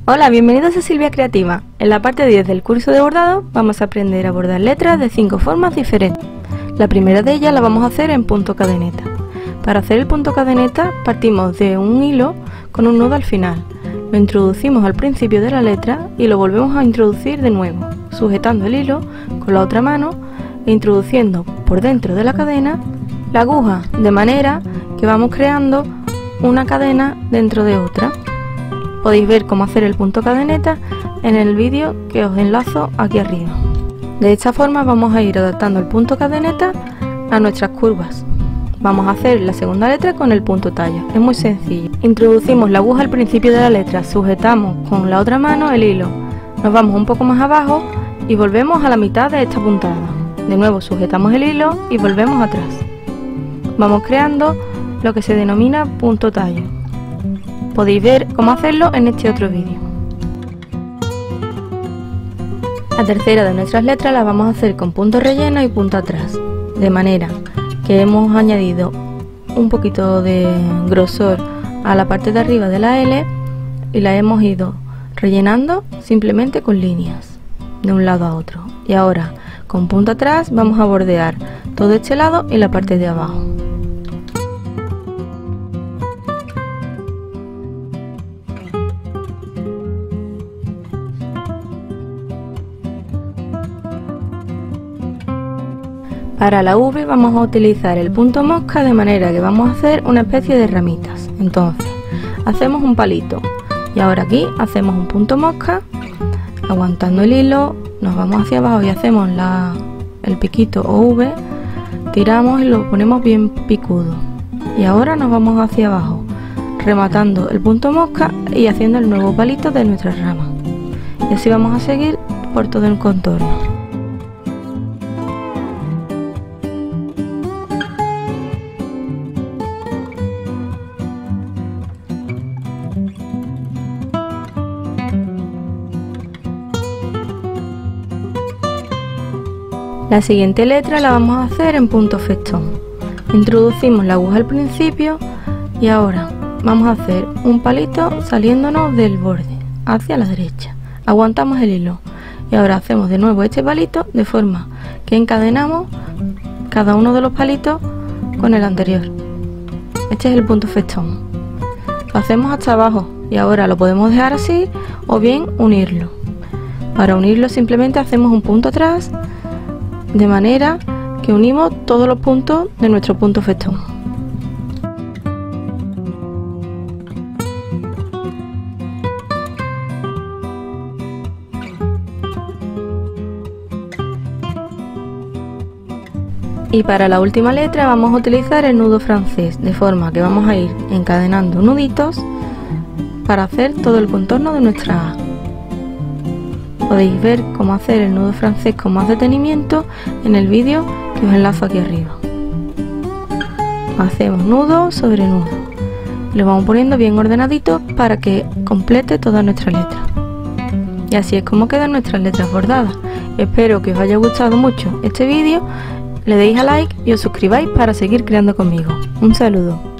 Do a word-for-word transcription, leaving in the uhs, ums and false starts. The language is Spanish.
Hola, bienvenidos a Silvia Creativa. En la parte diez del curso de bordado vamos a aprender a bordar letras de cinco formas diferentes. La primera de ellas la vamos a hacer en punto cadeneta. Para hacer el punto cadeneta partimos de un hilo con un nudo al final. Lo introducimos al principio de la letra y lo volvemos a introducir de nuevo, sujetando el hilo con la otra mano e introduciendo por dentro de la cadena la aguja, de manera que vamos creando una cadena dentro de otra. Podéis ver cómo hacer el punto cadeneta en el vídeo que os enlazo aquí arriba. De esta forma vamos a ir adaptando el punto cadeneta a nuestras curvas. Vamos a hacer la segunda letra con el punto tallo. Es muy sencillo. Introducimos la aguja al principio de la letra, sujetamos con la otra mano el hilo, nos vamos un poco más abajo y volvemos a la mitad de esta puntada. De nuevo sujetamos el hilo y volvemos atrás. Vamos creando lo que se denomina punto tallo. Podéis ver cómo hacerlo en este otro vídeo. La tercera de nuestras letras la vamos a hacer con punto relleno y punto atrás, de manera que hemos añadido un poquito de grosor a la parte de arriba de la L y la hemos ido rellenando simplemente con líneas de un lado a otro. Y ahora con punto atrás vamos a bordear todo este lado y la parte de abajo. Para la V vamos a utilizar el punto mosca, de manera que vamos a hacer una especie de ramitas. Entonces hacemos un palito y ahora aquí hacemos un punto mosca, aguantando el hilo, nos vamos hacia abajo y hacemos la, el piquito o V, tiramos y lo ponemos bien picudo. Y ahora nos vamos hacia abajo, rematando el punto mosca y haciendo el nuevo palito de nuestra rama. Y así vamos a seguir por todo el contorno. La siguiente letra la vamos a hacer en punto festón. Introducimos la aguja al principio y ahora vamos a hacer un palito saliéndonos del borde hacia la derecha. Aguantamos el hilo y ahora hacemos de nuevo este palito, de forma que encadenamos cada uno de los palitos con el anterior. Este es el punto festón. Lo hacemos hasta abajo y ahora lo podemos dejar así o bien unirlo. Para unirlo simplemente hacemos un punto atrás, de manera que unimos todos los puntos de nuestro punto festón. Y para la última letra vamos a utilizar el nudo francés, de forma que vamos a ir encadenando nuditos para hacer todo el contorno de nuestra A. Podéis ver cómo hacer el nudo francés con más detenimiento en el vídeo que os enlazo aquí arriba. Hacemos nudo sobre nudo. Lo vamos poniendo bien ordenadito para que complete toda nuestra letra. Y así es como quedan nuestras letras bordadas. Espero que os haya gustado mucho este vídeo. Le deis a like y os suscribáis para seguir creando conmigo. Un saludo.